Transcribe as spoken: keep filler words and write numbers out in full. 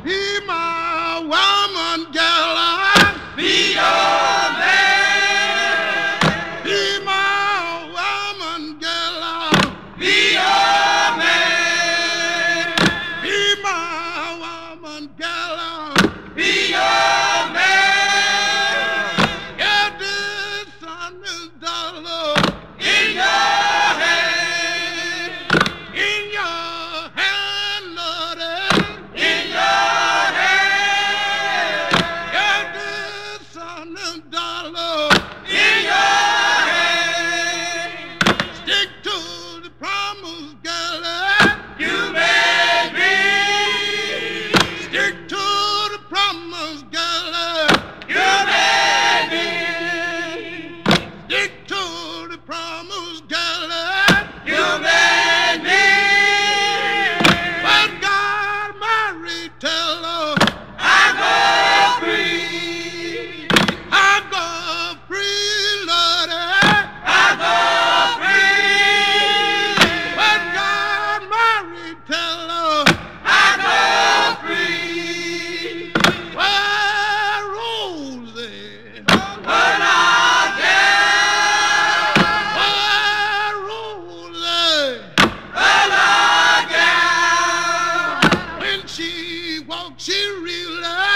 Be my woman, girl. Be your man. Be my woman, girl. Be your man. Be my woman, girl. Be your man. Yeah, this son is dollar In your hand. in your hand, Lord. In your hand. Yeah, this son is dollar. In your hand. Stick to the promise, girl. You made me. Stick to the promise, girl. You made me. Stick to the promise, girl. You made me. But God married, tell her I go free. I go free, Lord. I go free. But God married, tell her I go free. where Rosie, But I where Rosie, But I when she walks, she really